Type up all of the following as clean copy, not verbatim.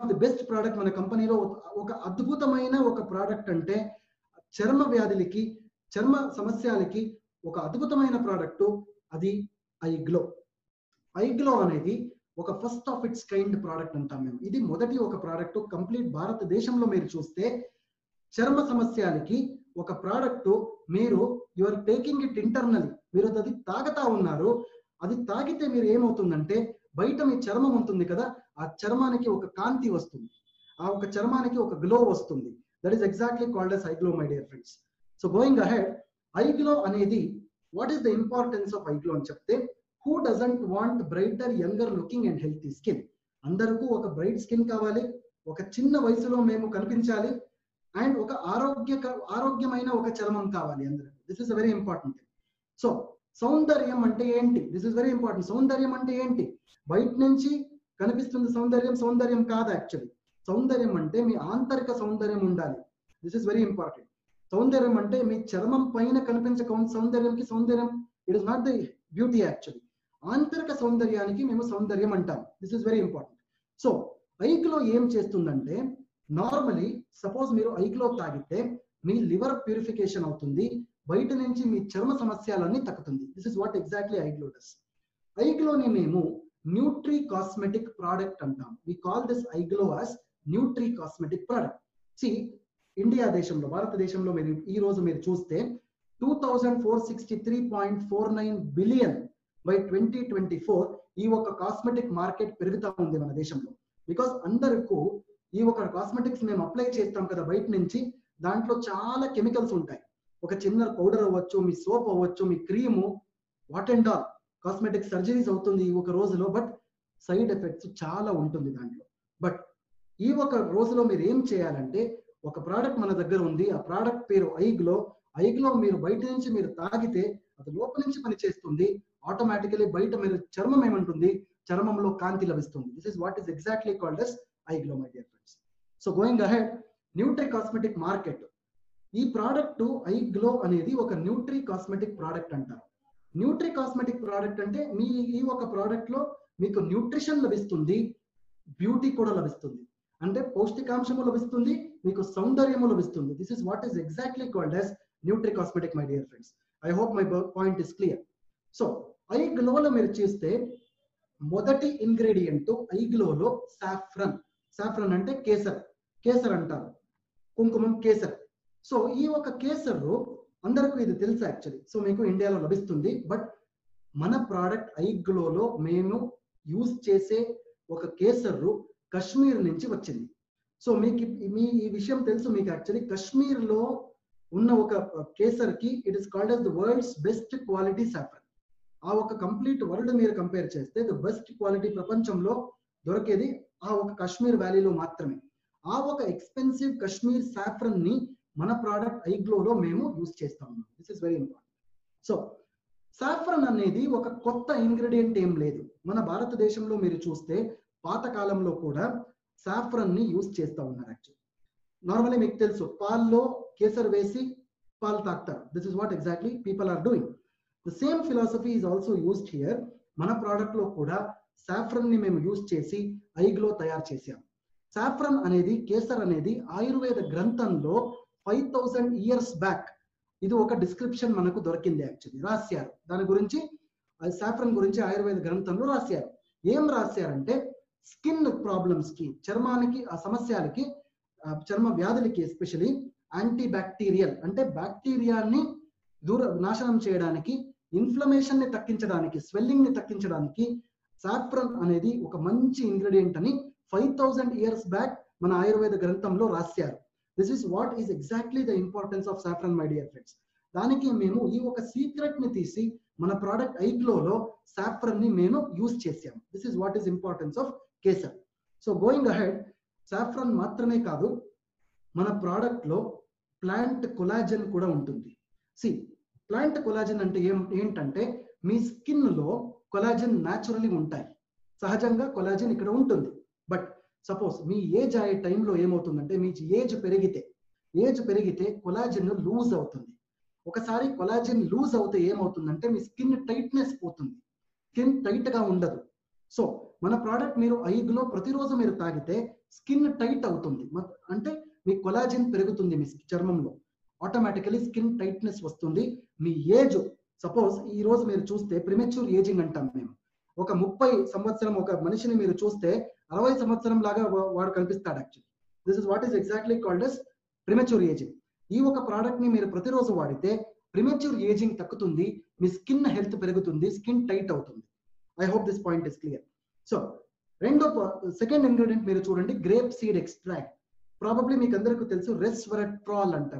Of the best product మన కంపెనీలో ఒక అద్భుతమైన ఒక ప్రోడక్ట్ అంటే చర్మ వ్యాధులకి చర్మ సమస్యలకి ఒక అద్భుతమైన ప్రోడక్ట్ అది ఐగ్లో. ఐగ్లో అనేది ఒక first of its kind product అంటాం మేము. ఇది మొదటి ఒక ప్రోడక్ట్ కంప్లీట్ భారతదేశంలో మీరు చూస్తే చర్మ సమస్యలకి ఒక ప్రోడక్ట్ మీరు you are taking it internally, మీరు అది తాగుతా ఉన్నారు. అది తాగితే మీరు ఏమవుతుందంటే బయట మీ చర్మం ఉంటుంది కదా, ఆ చర్మానికి ఒక కాంతి వస్తుంది, ఆ ఒక చర్మానికి ఒక గ్లో వస్తుంది. That is exactly called as iGlow my dear friends. So going ahead, iGlow అనేది what is the importance of iGlow అని చెప్తే, who doesn't want brighter younger looking and healthy skin. అందరికీ ఒక బ్రైట్ స్కిన్ కావాలి, ఒక చిన్న వయసులో మేము కనిపించాలి, అండ్ ఒక ఆరోగ్యమైన ఒక చర్మం కావాలి అందరికి. This is very important. So సౌందర్యం అంటే ఏంటి? This is very important. సౌందర్యం అంటే ఏంటి? బయట నుంచి కనిపిస్తుంది సౌందర్యం కాదు. యాక్చువల్లీ సౌందర్యం అంటే మీ ఆంతరిక సౌందర్యం ఉండాలి. This is very important. సౌందర్యం అంటే మీ చర్మం పైన కనిపించే సౌందర్యం it is not the beauty. Actually ఆంతరిక సౌందర్యానికి మేము సౌందర్యం అంటాం. This is very important. So iGlow ఏం చేస్తుందంటే, నార్మలీ సపోజ్ మీరు ఐగ్లో తాగితే మీ లివర్ ప్యూరిఫికేషన్ అవుతుంది, బయట నుంచి మీ చర్మ సమస్యలన్నీ తగ్గుతుంది. This is what exactly iGlow does. ఐగ్లోని మేము న్యూట్రీ కాస్మెటిక్ ప్రోడక్ట్ అంటాం. We call this iGlow as nutri cosmetic product. See India దేశంలో, భారతదేశంలో మీరు ఈ రోజు మీరు చూస్తే 2463.49 బిలియన్ బై 2024 ఈ ఒక కాస్మెటిక్ మార్కెట్ పెరుగుతా ఉంది మన దేశంలో. బికాస్ అందరికీ ఈ ఒక కాస్మెటిక్స్ మేము అప్లై చేస్తాం కదా బయట నుంచి, దాంట్లో చాలా కెమికల్స్ ఉంటాయి. ఒక చిన్న పౌడర్ అవ్వచ్చు, మీ సోప్ అవ్వచ్చు, మీ cream, what and all cosmetic surgeries అవుతుంది ఈ ఒక రోజులో. బట్ సైడ్ ఎఫెక్ట్స్ చాలా ఉంటుంది దాంట్లో. బట్ ఈ ఒక రోజులో మీరు ఏం చేయాలంటే, ఒక ప్రోడక్ట్ మన దగ్గర ఉంది, ఆ ప్రోడక్ట్ పేరు ఐగ్లో. ఐగ్లో మీరు బయట నుంచి మీరు తాగితే అది లోపల నుంచి పనిచేస్తుంది. ఆటోమేటికలీ బయట మీరు చర్మం ఏమంటుంది, చర్మంలో కాంతి లభిస్తుంది. This is what is exactly called as iGlow my dear friends. So going ahead, nutri cosmetic market. ఈ ప్రోడక్ట్ ఐగ్లో అనేది ఒక న్యూట్రీ కాస్మెటిక్ ప్రోడక్ట్ అంటారు. న్యూట్రీ కాస్మెటిక్ ప్రోడక్ట్ అంటే మీ ఈ ఒక ప్రోడక్ట్ లో మీకు న్యూట్రిషన్ లభిస్తుంది, బ్యూటీ కూడా లభిస్తుంది. అంటే పౌష్టికాంశము లభిస్తుంది, మీకు సౌందర్యము లభిస్తుంది. This is what is exactly called as nutri cosmetic my dear friends. I hope my point is clear. So ఐగ్లోలో మీరు చూస్తే మొదటి ఇంగ్రీడియంట్ ఐగ్లోలో సాఫ్రన్. సాఫ్రన్ అంటే కేసర్ అంటారు, కుంకుమం, కేసర్. సో ఈ ఒక కేసరు అందరికీ ఇది తెలుసు యాక్చువల్లీ. సో మీకు ఇండియాలో లభిస్తుంది. బట్ మన ప్రోడక్ట్ ఐగ్లోలో మేము యూజ్ చేసే ఒక కేసరు కశ్మీర్ నుంచి వచ్చింది. సో మీకు ఈ విషయం తెలుసు మీకు యాక్చువల్లీ. కశ్మీర్లో ఉన్న ఒక కేసర్కి it is called as the world's best quality saffron. ఆ ఒక కంప్లీట్ వరల్డ్ మీరు కంపేర్ చేస్తే ద బెస్ట్ క్వాలిటీ ప్రపంచంలో దొరికేది ఆ ఒక కాశ్మీర్ వ్యాలీలో మాత్రమే. ఆ ఒక ఎక్స్పెన్సివ్ కశ్మీర్ సాఫ్రన్ ని మన ప్రోడక్ట్ ఐగ్లోలో మేము యూజ్ చేస్తా ఉన్నాం. This is very important. So saffron అనేది ఒక కొత్త ఇంగ్రీడియంట్ ఏం లేదు. మన భారతదేశంలో మీరు చూస్తే పాతకాలంలో కూడా సాఫ్రన్ ని యూజ్ చేస్తూ ఉన్నారు. యాక్చువల్లీ నార్మల్లీ మీకు తెలుసు, పాల్లో కేసర్ వేసి పాలు తాగుతారు. This is what exactly people are doing. The same philosophy is also used here. మన ప్రోడక్ట్ లో కూడా సాఫ్రన్ ని మేము యూజ్ చేసి ఐగ్లో తయారు చేసాం. సాఫ్రన్ అనేది, కేసర్ అనేది ఆయుర్వేద గ్రంథంలో 5000 years బ్యాక్ ఇది ఒక డిస్క్రిప్షన్ మనకు దొరికింది. యాక్చువల్లీ రాశారు దాని గురించి, సాఫ్రన్ గురించి ఆయుర్వేద గ్రంథంలో రాశారు. ఏం రాశారంటే, స్కిన్ ప్రాబ్లమ్స్ కి, చర్మానికి, ఆ సమస్యలకి, చర్మ వ్యాధులకి ఎస్పెషలీ యాంటీ బ్యాక్టీరియల్ అంటే బ్యాక్టీరియాని నాశనం చేయడానికి, ఇన్ఫ్లమేషన్ ని తగ్గించడానికి, స్వెల్లింగ్ ని తగ్గించడానికి సాఫ్రన్ అనేది ఒక మంచి ఇంగ్రీడియంట్ అని 5000 years బ్యాక్ మన ఆయుర్వేద గ్రంథంలో రాశారు. This is what is exactly the importance of saffron my dear friends. దానికి మేము ఈ ఒక సీక్రెట్ ని తీసి మన ప్రోడక్ట్ ఐగ్లోలో సాఫ్రన్ ని మేము యూజ్ చేసాము. This is what is importance of kesar. So going ahead, saffron మాత్రమే కాదు, మన ప్రోడక్ట్ లో ప్లాంట్ కొలాజన్ కూడా ఉంటుంది. సి ప్లాంట్ కొలాజన్ అంటే ఏంటంటే, మీ స్కిన్ లో కొలాజన్ న్యాచురల్లీ ఉంటాయి, సహజంగా కొలాజన్ ఇక్కడ ఉంటుంది. బట్ సపోజ్ మీ ఏజ్ అయ్యే టైంలో ఏమవుతుందంటే, మీ ఏజ్ పెరిగితే కొలాజన్ లూజ్ అవుతుంది. ఒకసారి కొలాజన్ లూజ్ అవుతే ఏమవుతుందంటే మీ స్కిన్ టైట్నెస్ పోతుంది, స్కిన్ టైట్ గా ఉండదు. సో మన ప్రోడక్ట్ మీరు ఐ గ్లో ప్రతిరోజు మీరు తాగితే స్కిన్ టైట్ అవుతుంది, అంటే మీ కొలాజిన్ పెరుగుతుంది మీ చర్మంలో, ఆటోమేటికలీ స్కిన్ టైట్నెస్ వస్తుంది. మీ ఏజ్ సపోజ్ ఈ రోజు మీరు చూస్తే ప్రిమెచ్యూర్ ఏజింగ్ అంటాం మేము. ఒక 30 సంవత్సరం ఒక మనిషిని మీరు చూస్తే 60 సంవత్సరం లాగా వాడు కనిపిస్తాడు. Actually this is what is exactly called as premature aging. ఈ ఒక ప్రోడక్ట్ ని మీరు ప్రతిరోజు వాడితే ప్రిమెచ్యూర్ ఏజింగ్ తగ్గుతుంది, మీ స్కిన్ హెల్త్ పెరుగుతుంది, స్కిన్ టైట్ అవుతుంది. I hope this point is clear. So second ingredient మీరు చూడండి, గ్రేప్ సీడ్ ఎక్స్ట్రాక్ట్. ప్రాబబ్లీ మీకు అందరికీ తెలుసు రెస్వెరట్రాల్ అంటారు.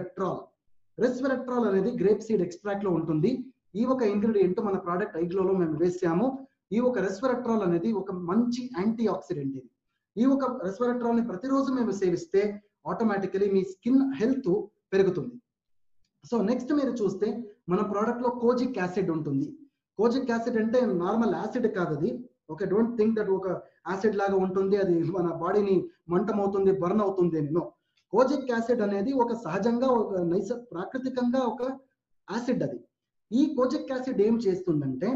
రెస్వెరట్రాల్ అనేది గ్రేప్ సీడ్ ఎక్స్ట్రాక్ట్ లో ఉంటుంది. ఈ ఒక ఇంగ్రీడియంట్ మన ప్రోడక్ట్ ఐగ్లోలో మేము వేసాము. ఈ ఒక రెస్వెరట్రాల్ అనేది ఒక మంచి యాంటీ ఆక్సిడెంట్. ఇది ఈ ఒక రెస్వెరట్రాల్ ని ప్రతిరోజు మేము సేవిస్తే ఆటోమేటికలీ మీ స్కిన్ హెల్త్ పెరుగుతుంది. సో నెక్స్ట్ మీరు చూస్తే మన ప్రోడక్ట్ లో కోజిక్ యాసిడ్ ఉంటుంది. కోజిక్ యాసిడ్ అంటే నార్మల్ యాసిడ్ కాదు అది. ఓకే, డోంట్ థింక్ దట్ ఒక యాసిడ్ లాగా ఉంటుంది, అది మన బాడీని మంటమవుతుంది, బర్న్ అవుతుంది. నో, కోజిక్ యాసిడ్ అనేది ఒక సహజంగా ఒక ప్రాకృతికంగా ఒక యాసిడ్. అది ఈ కోజిక్ యాసిడ్ ఏం చేస్తుందంటే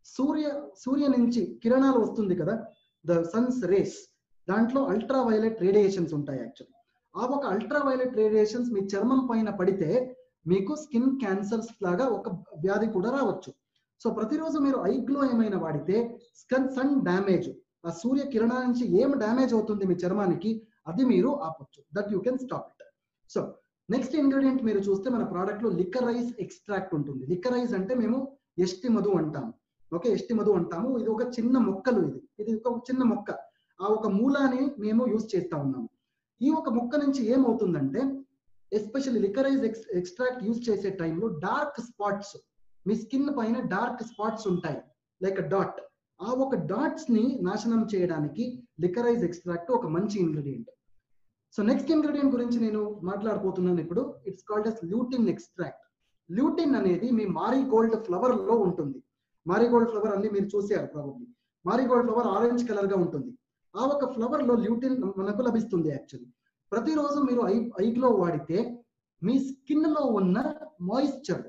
సూర్య నుంచి కిరణాలు వస్తుంది కదా, ద సన్స్ రేస్, దాంట్లో అల్ట్రా వైలెట్ రేడియేషన్స్ ఉంటాయి. యాక్చువల్లీ ఆ ఒక అల్ట్రా వైలెట్ రేడియేషన్స్ మీ చర్మం పైన పడితే మీకు స్కిన్ క్యాన్సర్స్ లాగా ఒక వ్యాధి కూడా రావచ్చు. సో ప్రతిరోజు మీరు ఐ గ్లో ఏమైనా వాడితే సన్ డ్యామేజ్, ఆ సూర్య కిరణాల నుంచి ఏం డ్యామేజ్ అవుతుంది మీ చర్మానికి, అది మీరు ఆపొచ్చు. That you can stop it. So next ingredient మీరు చూస్తే మన ప్రోడక్ట్ లో లికరైజ్ ఎక్స్ట్రాక్ట్ ఉంటుంది. లికరైజ్ అంటే మేము ఎస్టి మధు అంటాము. ఓకే, ఎస్టి మధు అంటాము. ఇది ఒక చిన్న మొక్కలు, ఇది ఒక చిన్న మొక్క. ఆ ఒక మూలాన్ని మేము యూజ్ చేస్తా ఉన్నాము. ఈ ఒక మొక్క నుంచి ఏమవుతుందంటే ఎస్పెషల్లీ లికరైజ్ ఎక్స్ట్రాక్ట్ యూజ్ చేసే టైంలో డార్క్ స్పాట్స్, మీ స్కిన్ పైన డార్క్ స్పాట్స్ ఉంటాయి లైక్ డాట్. ఆ ఒక డాట్స్ ని నాశనం చేయడానికి లికరైజ్ ఎక్స్ట్రాక్ట్ ఒక మంచి ఇంగ్రీడియంట్. సో నెక్స్ట్ ఇంగ్రీడియంట్ గురించి నేను మాట్లాడబోతున్నాను ఇప్పుడు. It's called as lutein extract. Lutein అనేది మీ మారీగోల్డ్ ఫ్లవర్ లో ఉంటుంది. మారీగోల్డ్ ఫ్లవర్ అన్ని మీరు చూసారు probably. Marigold flower orange colour గా ఉంటుంది. ఆ ఒక ఫ్లవర్ లో ల్యూటిన్ మనకు లభిస్తుంది. యాక్చువల్లీ ప్రతిరోజు మీరు ఐగ్లో వాడితే మీ స్కిన్ లో ఉన్న మాయిశ్చర్,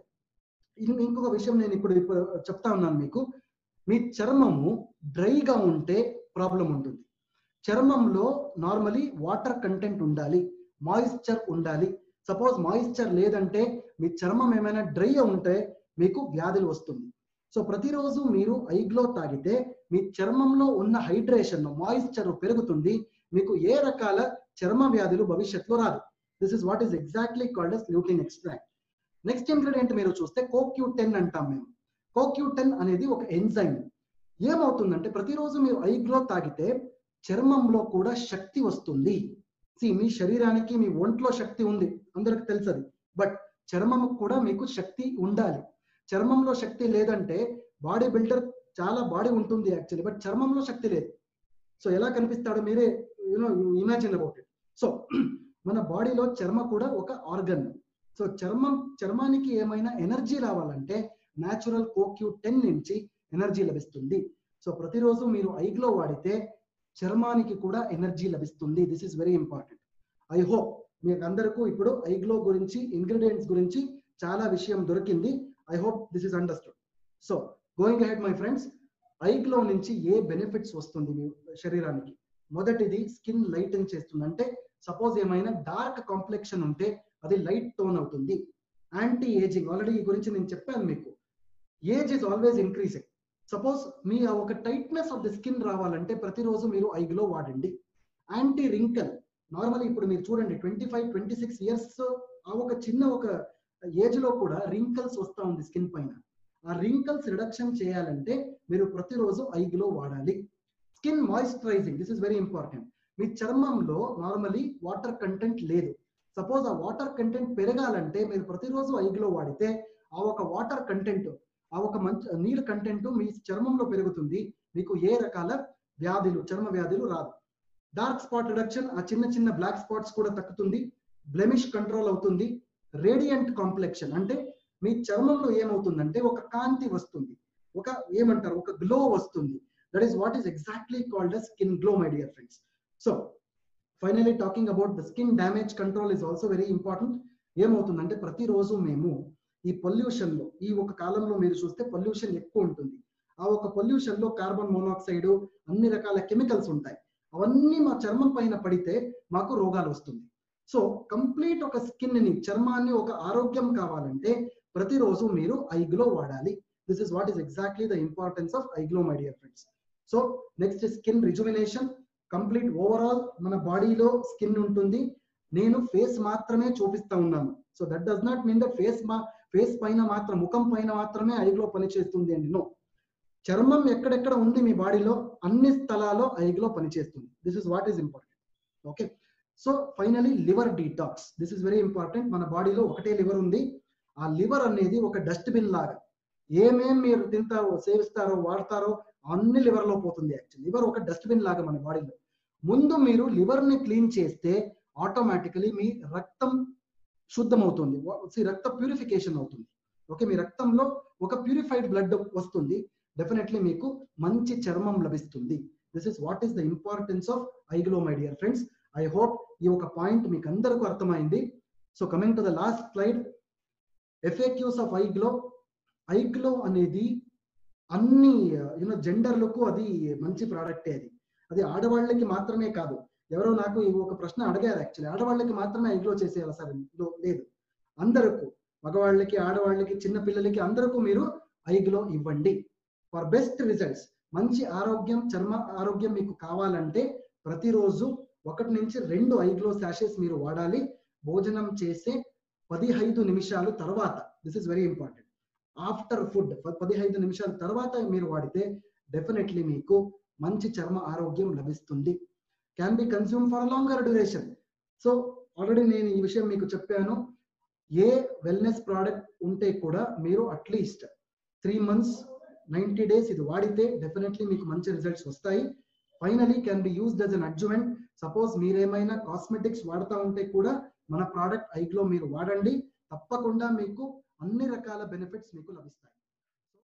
ఇంకొక విషయం నేను ఇప్పుడు చెప్తా ఉన్నాను మీకు, మీ చర్మము డ్రైగా ఉంటే ప్రాబ్లం ఉంటుంది. చర్మంలో నార్మలీ వాటర్ కంటెంట్ ఉండాలి, మాయిశ్చర్ ఉండాలి. సపోజ్ మాయిశ్చర్ లేదంటే మీ చర్మం ఏమైనా డ్రై ఉంటే మీకు వ్యాధులు వస్తుంది. సో ప్రతిరోజు మీరు ఐగ్లో తాగితే మీ చర్మంలో ఉన్న హైడ్రేషన్, మాయిశ్చర్ పెరుగుతుంది, మీకు ఏ రకాల చర్మ వ్యాధులు భవిష్యత్తులో రాదు. This is what is exactly called as lutein extract. Next ingredient మీరు చూస్తే CoQ10 అంటాం మేము. CoQ10 అనేది ఒక ఎంజైమ్. ఏమవుతుందంటే ప్రతిరోజు మీరు ఐగ్లో తాగితే చర్మంలో కూడా శక్తి వస్తుంది. మీ శరీరానికి మీ ఒంట్లో శక్తి ఉంది, అందరికి తెలుసది. బట్ చర్మం కూడా మీకు శక్తి ఉండాలి. చర్మంలో శక్తి లేదంటే బాడీ బిల్డర్ చాలా బాడీ ఉంటుంది యాక్చువల్లీ, బట్ చర్మంలో శక్తి లేదు. సో ఎలా కనిపిస్తాడో మీరే ఇమాజిన్ అబౌట్ ఇట్. సో మన బాడీలో చర్మ కూడా ఒక ఆర్గన్. సో చర్మానికి ఏమైనా ఎనర్జీ రావాలంటే న్యాచురల్ CoQ10 నుంచి ఎనర్జీ లభిస్తుంది. సో ప్రతిరోజు మీరు ఐగ్లో వాడితే చర్మానికి కూడా ఎనర్జీ లభిస్తుంది. This is very important. I hope మీకు అందరికీ ఇప్పుడు ఐగ్లో గురించి, ఇంగ్రీడియంట్స్ గురించి చాలా విషయం దొరికింది. I hope this is understood. So going ahead my friends, iGlow నుంచి ఏ బెనిఫిట్స్ వస్తుంది మీ శరీరానికి? మొదటిది స్కిన్ లైటన్ చేస్తుంది. అంటే సపోజ్ ఏమైనా డార్క్ కాంప్లెక్షన్ ఉంటే అది లైట్ టోన్ అవుతుంది. యాంటీ ఏజింగ్, ఆల్రెడీ ఈ గురించి నేను చెప్పాను మీకు. Age is always increasing. Suppose మీ ఒక టైట్నెస్ ఆఫ్ ద స్కిన్ రావాలంటే ప్రతిరోజు మీరు ఐగ్లో వాడండి. యాంటీ రింకల్, నార్మల్ ఇప్పుడు మీరు చూడండి 25-26 ఇయర్స్ ఆ ఒక చిన్న ఒక ఏజ్ లో కూడా రింకల్స్ వస్తా ఉంది స్కిన్ పైన. ఆ రింకల్స్ రిడక్షన్ చేయాలంటే మీరు ప్రతిరోజు ఐగ్లో వాడాలి. Skin moisturising, this is very important. మీ చర్మంలో నార్మలీ వాటర్ కంటెంట్ లేదు. సపోజ్ ఆ వాటర్ కంటెంట్ పెరగాలంటే మీరు ప్రతిరోజు ఐగ్లో వాడితే ఆ ఒక వాటర్ కంటెంట్, ఆ ఒక మంచి నీరు కంటెంట్ మీ చర్మంలో పెరుగుతుంది. మీకు ఏ రకాల వ్యాధులు, చర్మ వ్యాధులు రాదు. డార్క్ స్పాట్ రిడక్షన్, ఆ చిన్న చిన్న బ్లాక్ స్పాట్స్ కూడా తగ్గుతుంది. బ్లెమిష్ కంట్రోల్ అవుతుంది. రేడియంట్ కాంప్లెక్షన్, అంటే మీ చర్మంలో ఏమవుతుందంటే ఒక కాంతి వస్తుంది, ఒక ఏమంటారు, ఒక గ్లో వస్తుంది. That is what is exactly called as skin glow, my dear friends. So finally talking about the skin damage control is also very important. ఏమవుతుందంటే ప్రతిరోజు మేము ఈ పొల్యూషన్ లో, ఈ ఒక కాలంలో మీరు చూస్తే పొల్యూషన్ ఎక్కువ ఉంటుంది. ఆ ఒక పొల్యూషన్ లో కార్బన్ మోనాక్సైడ్ అన్ని రకాల కెమికల్స్ ఉంటాయి. అవన్నీ మా చర్మం పైన పడితే మాకు రోగాలు వస్తుంది. సో కంప్లీట్ ఒక స్కిన్ ని, చర్మాన్ని ఒక ఆరోగ్యం కావాలంటే ప్రతిరోజు మీరు ఐ గ్లో వాడాలి. This is what is exactly the importance of iGlow, my dear friends. So next skin rejuvenation. Complete overall మన బాడీలో స్కిన్ ఉంటుంది. నేను ఫేస్ మాత్రమే చూపిస్తా ఉన్నాను. So that does not mean that face పైన మాత్రం, ముఖం పైన మాత్రమే ఐ గ్లో పనిచేస్తుంది అండి. నో, చర్మం ఎక్కడెక్కడ ఉంది మీ బాడీలో అన్ని స్థలాల్లో ఐ గ్లో పనిచేస్తుంది. This is what is important. Okay, so finally liver detox. This is very important. మన బాడీలో ఒకటే లివర్ ఉంది. ఆ లివర్ అనేది ఒక డస్ట్బిన్ లాగా. ఏమేం మీరు తింటారో, సేవిస్తారో, వాడతారో అన్ని లివర్ లో పోతుంది. యాక్చువల్లీ లివర్ ఒక డస్ట్బిన్ లాగా మన బాడీలో. ముందు మీరు లివర్ ని క్లీన్ చేస్తే ఆటోమేటికలీ మీ రక్తం శుద్ధమవుతుంది. రక్త ప్యూరిఫికేషన్ అవుతుంది. ఓకే, మీ రక్తంలో ఒక ప్యూరిఫైడ్ బ్లడ్ వస్తుంది. డెఫినెట్లీ మీకు మంచి చర్మం లభిస్తుంది. This is what is the importance of iGlow, my dear friends. I hope ఈ ఒక పాయింట్ మీకు అందరికీ అర్థమైంది. So coming to the last slide, effectives of iGlow. IGlow అనేది అన్ని జెండర్లకు అది మంచి ప్రోడక్టే. అది ఆడవాళ్ళకి మాత్రమే కాదు. ఎవరో నాకు ఈ ఒక ప్రశ్న అడిగారు. యాక్చువల్లీ ఆడవాళ్ళకి మాత్రమే ఐ గ్లో చేసేయాలి సార్? లేదు, అందరికీ, మగవాళ్ళకి, ఆడవాళ్ళకి, చిన్న పిల్లలకి అందరికీ మీరు ఐ గ్లో ఇవ్వండి ఫర్ బెస్ట్ రిజల్ట్స్. మంచి ఆరోగ్యం, చర్మ ఆరోగ్యం మీకు కావాలంటే ప్రతిరోజు 1 నుంచి 2 ఐ గ్లో శాషెస్ మీరు వాడాలి. భోజనం చేసే 15 నిమిషాల తర్వాత, this is very important, after food 15 నిమిషాల తర్వాత మీరు వాడితే డెఫినెట్లీ మీకు మంచి చర్మ ఆరోగ్యం లభిస్తుంది. Can be consume for longer duration. So already నేను ఈ విషయం మీకు చెప్పాను. ఏ వెల్నెస్ ప్రోడక్ట్ ఉంటే కూడా మీరు అట్లీస్ట్ 3 months 90 days ఇది వాడితే డెఫినెట్లీ మీకు మంచి రిజల్ట్స్ వస్తాయి. Finally can be used as an adjuvant. Suppose మీరేమైనా కాస్మెటిక్స్ వాడుతూ ఉంటే కూడా మన ప్రోడక్ట్ ఐ గ్లో మీరు వాడండి. తప్పకుండా మీకు అన్ని రకాల బెనిఫిట్స్ మీకు లభిస్తాయి.